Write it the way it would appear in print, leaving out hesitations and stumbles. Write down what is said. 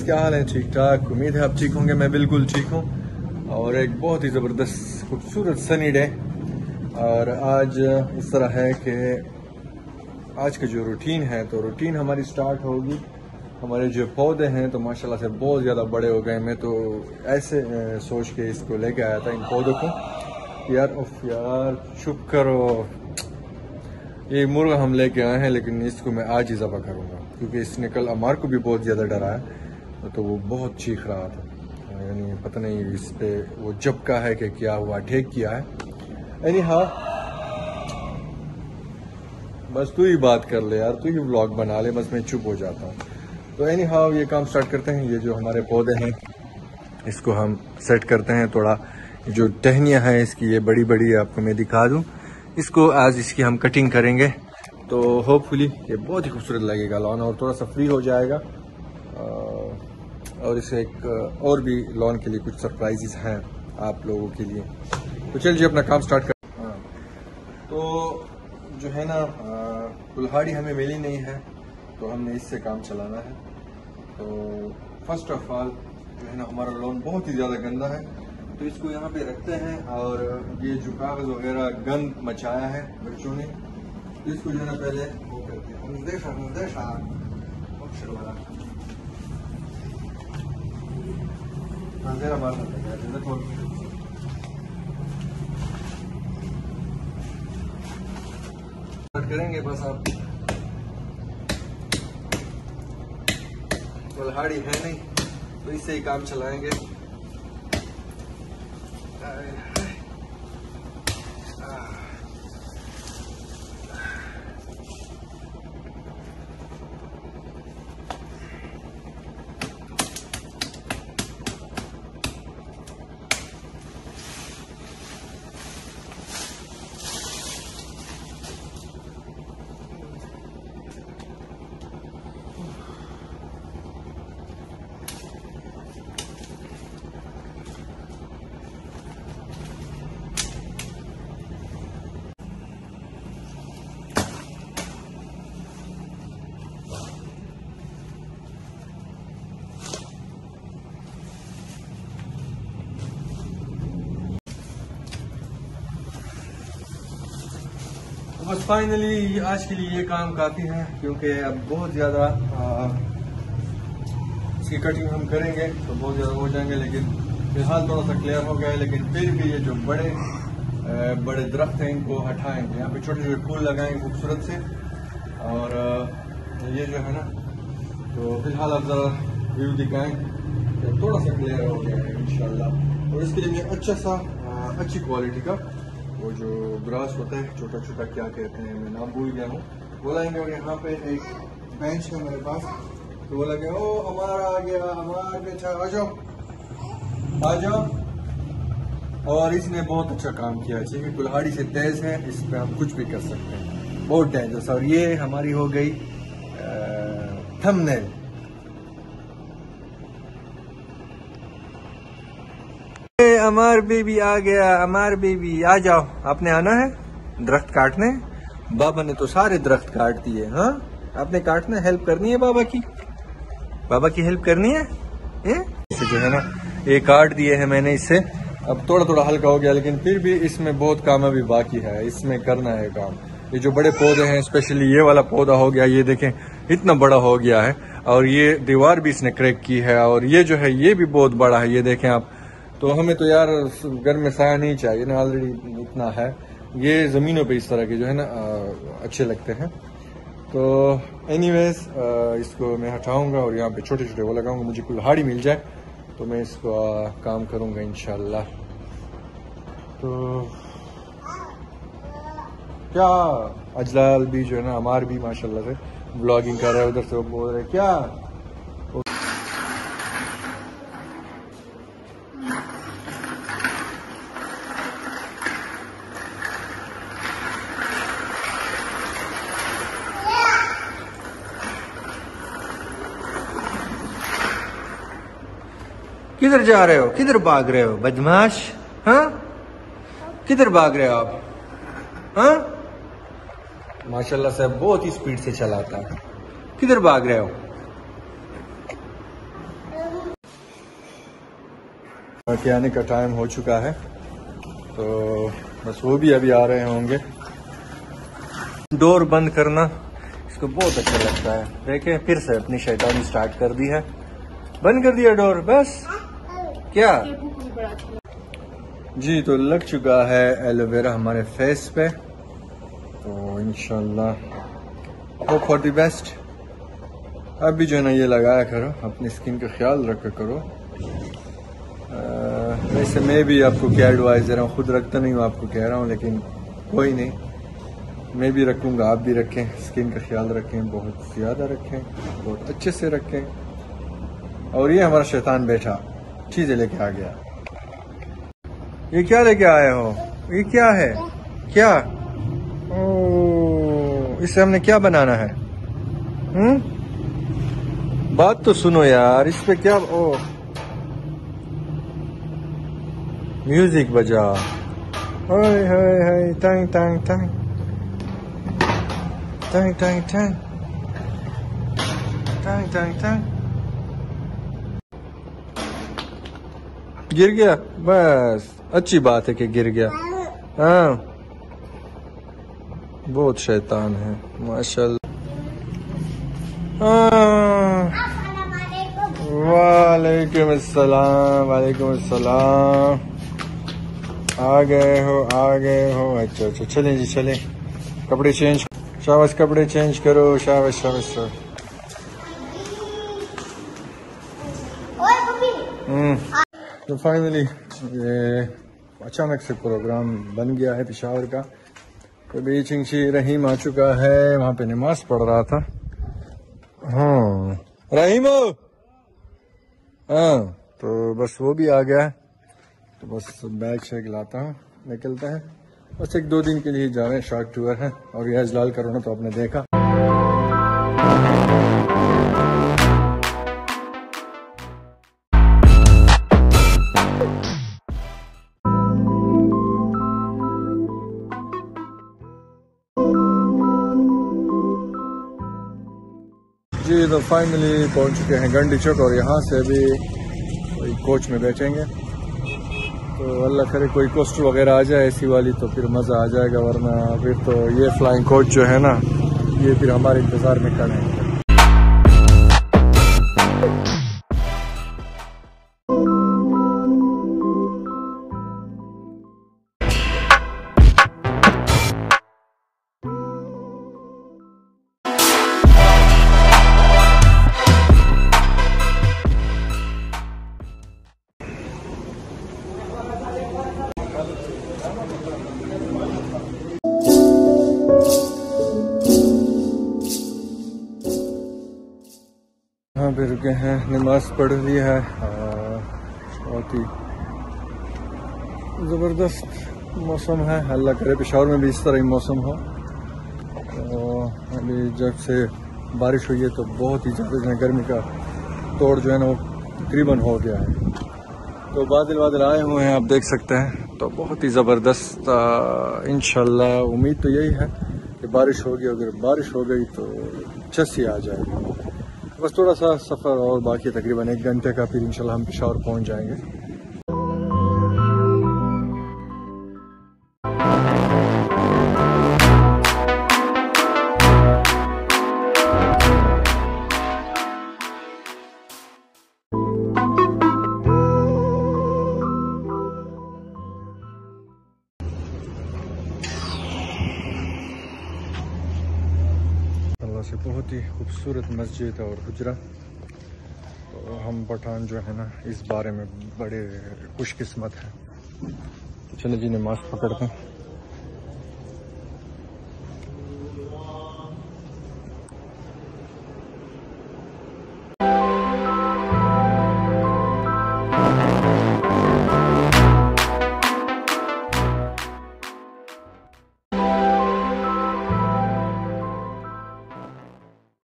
क्या हाल है? ठीक ठाक, उम्मीद है आप ठीक होंगे। मैं बिल्कुल ठीक हूँ। और एक बहुत ही ज़बरदस्त खूबसूरत सनी डे। और आज इस तरह है कि आज का जो रूटीन है, तो रूटीन हमारी स्टार्ट होगी। हमारे जो पौधे हैं तो माशाल्लाह से बहुत ज़्यादा बड़े हो गए। मैं तो ऐसे सोच के इसको लेके आया था, इन पौधों को। यार चुप करो। ये मुर्गा हम लेके आए हैं, लेकिन इसको मैं आज ही ज़बह करूँगा, क्योंकि इसने कल अमार को भी बहुत ज़्यादा डराया। तो वो बहुत चीख रहा था, यानी पता नहीं इस पे वो जबका है कि क्या हुआ, ठेक किया है। बस तू ही बात कर ले यार, तू ही व्लॉग बना ले, बस मैं चुप हो जाता हूँ। तो ये काम स्टार्ट करते हैं। ये जो हमारे पौधे हैं इसको हम सेट करते हैं। थोड़ा जो टहनियाँ हैं इसकी, ये बड़ी बड़ी आपको मैं दिखा दूँ। इसको आज इसकी हम कटिंग करेंगे, तो होपफुली ये बहुत ही खूबसूरत लगेगा लॉन, और थोड़ा सा फ्री हो जाएगा। और इसे एक और भी लॉन के लिए कुछ सरप्राइजेस हैं आप लोगों के लिए। तो चलिए अपना काम स्टार्ट कर। हाँ, तो जो है ना, कुल्हाड़ी हमें मिली नहीं है, तो हमने इससे काम चलाना है। तो फर्स्ट ऑफ ऑल जो है ना, हमारा लॉन बहुत ही ज़्यादा गंदा है, तो इसको यहाँ पे रखते हैं। और ये जो कागज़ वगैरह गंद मचाया है बच्चों ने, तो इसको जो है ना पहले वो करते हैं। करेंगे बस आप। कुल्हाड़ी है नहीं, तो इससे ही काम चलाएंगे। बस फाइनली आज के लिए ये काम काफ़ी है, क्योंकि अब बहुत ज़्यादा इसकी कटिंग हम करेंगे तो बहुत ज़्यादा हो जाएंगे। लेकिन फिलहाल थोड़ा सा क्लियर हो गया है, लेकिन फिर भी ये जो बड़े दरख्त हैं इनको हटाएंगे। यहाँ पे छोटे छोटे फूल लगाएंगे खूबसूरत से। और ये जो है ना, तो फिलहाल अब ज़रा व्यू दिखाएं तो थोड़ा सा क्लियर हो गया है इंशाल्लाह। और इसके लिए अच्छी क्वालिटी का वो जो ग्रास होता है, छोटा छोटा क्या कहते हैं, मैं नाम भूल गया हूँ, वो लाएंगे। और यहाँ पे एक बेंच है मेरे पास, तो वो लगे। ओ अमार आ गया, अमार बेटा आ जाओ। और इसने बहुत अच्छा काम किया है, क्योंकि कुल्हाड़ी से तेज है, इस पे हम कुछ भी कर सकते हैं, बहुत डेंजरस। और ये हमारी हो गई थंबनेल। अमार बेबी आ गया, अमार बेबी आ जाओ। आपने आना है दरख्त काटने? बाबा ने तो सारे दरख्त काट दिए। हाँ, आपने काटना, हेल्प करनी है बाबा की हेल्प करनी है। इसे जो है ना, ये काट दिए हैं मैंने इससे। अब थोड़ा थोड़ा हल्का हो गया, लेकिन फिर भी इसमें बहुत काम अभी बाकी है, इसमें करना है काम। ये जो बड़े पौधे हैं, स्पेशली ये वाला पौधा हो गया, ये देखें इतना बड़ा हो गया है। और ये दीवार भी इसने क्रैक की है। और ये जो है ये भी बहुत बड़ा है, ये देखें आप। तो हमें तो यार घर में साया नहीं चाहिए ना, ऑलरेडी इतना है। ये ज़मीनों पे इस तरह के जो है ना अच्छे लगते हैं। तो एनीवेज इसको मैं हटाऊंगा और यहाँ पे छोटे छोटे वो लगाऊंगा। मुझे कुल्हाड़ी मिल जाए तो मैं इसको काम करूंगा इंशाल्लाह। तो क्या अजलाल भी जो है ना, अमार भी माशाल्लाह से ब्लॉगिंग कर रहा है, उधर से वो बोल रहे क्या। किधर जा रहे हो, किधर भाग रहे हो बदमाश? हाँ, किधर भाग रहे हो आप? हाँ, माशाल्लाह से बहुत ही स्पीड से चलाता है। किधर भाग रहे हो? के आने का टाइम हो चुका है, तो बस वो भी अभी आ रहे होंगे। डोर बंद करना इसको बहुत अच्छा लगता है। देखें फिर से अपनी शैतानी स्टार्ट कर दी है, बंद कर दिया डोर बस। क्या जी, तो लग चुका है एलोवेरा हमारे फेस पे, तो इंशाल्लाह होप फॉर द बेस्ट। अब भी जो है ना ये लगाया करो, अपनी स्किन का ख्याल रखा करो। वैसे मैं भी आपको क्या एडवाइस दे रहा हूँ, खुद रखता नहीं हूँ, आपको कह रहा हूँ, लेकिन कोई नहीं, मैं भी रखूँगा, आप भी रखें, स्किन का ख्याल रखें, बहुत ज़्यादा रखें, बहुत अच्छे से रखें। और ये हमारा शैतान बैठा चीज़ें लेके आ गया। ये क्या लेके आए हो? ये क्या है? क्या? ओह, इससे हमने क्या बनाना है? बात तो सुनो यार, इस पे क्या? ओ म्यूजिक बजा, हाय हाय हाय, टांग टांग टांग टांग टांग टांग टांग टांग टांग। गिर गया? बस अच्छी बात है कि गिर गया। हाँ, बहुत शैतान है माशाल्लाह। वालेकुम अस्सलाम, वालेकुम अस्सलाम। आ गए हो? अच्छा अच्छा, चलें जी चलें, कपड़े चेंज, शाबाश कपड़े चेंज करो, शाबाश शाबाश। तो फाइनली ये अचानक से प्रोग्राम बन गया है पेशावर का। तो बीचिंग रहीम आ चुका है, वहाँ पे नमाज पढ़ रहा था। हाँ रहीम, हाँ तो बस वो भी आ गया है, तो बस बैग शेग लाता हूँ, निकलता है। बस 1-2 दिन के लिए जा रहे हैं, शॉर्ट टूर है। और यह जलाल करोना तो आपने देखा। जी तो फाइनली पहुंच चुके हैं गंडी चौक, और यहाँ से भी कोई कोच में बैठेंगे। तो अल्लाह करे कोई कोस्टर वगैरह आ जाए ऐसी वाली, तो फिर मज़ा आ जाएगा, वरना फिर तो ये फ्लाइंग कोच जो है ना, ये फिर हमारे इंतज़ार में खड़े हैं। यहाँ पे रुके हैं, नमाज पढ़ ली है। बहुत ही ज़बरदस्त मौसम है, अल्लाह करे पेशावर में भी इस तरह ही मौसम हो। तो अभी जब से बारिश हुई है तो बहुत ही ज़्यादा गर्मी का तोड़ जो है ना वो तकरीबन हो गया है। तो बादल आए हुए हैं, आप देख सकते हैं, तो बहुत ही ज़बरदस्त। इंशाल्लाह उम्मीद तो यही है कि बारिश होगी, अगर बारिश हो गई तो चस्सी आ जाएगी। बस थोड़ा सा सफ़र और बाकी, तकरीबन 1 घंटे का, फिर इंशाल्लाह हम पेशावर पहुंच जाएंगे। से बहुत ही खूबसूरत मस्जिद और हुजरा। तो हम पठान जो है ना इस बारे में बड़े खुशकिस्मत हैं। चलो जी नमाज पकड़ते हैं।